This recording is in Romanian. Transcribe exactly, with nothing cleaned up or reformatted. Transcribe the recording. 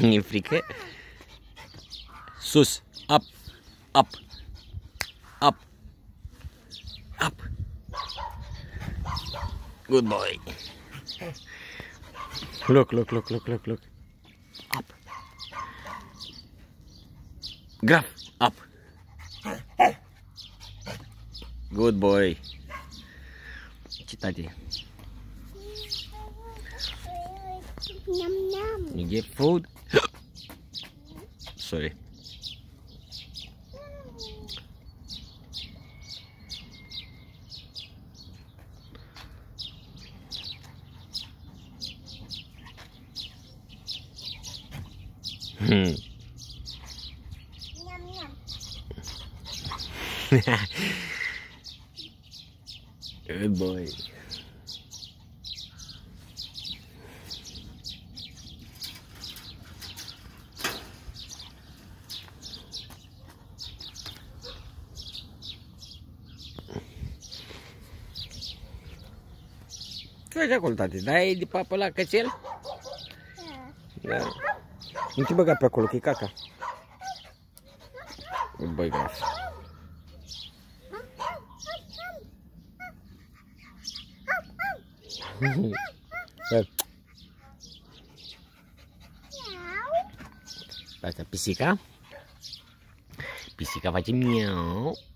E frică? Sus, up, up, up, up. Good boy. Look, look, look, look, look, look. Up. Graf, up. Good boy. Ce tati? Yum yum. You get food? Sorry. Hmm. Yum yum. Good boy. Ce faci acolo, tati? Dai de papă la cățel? Da. Nu te băga pe acolo, că e caca. Băi, Graf. Asta pisica. Pisica face miau.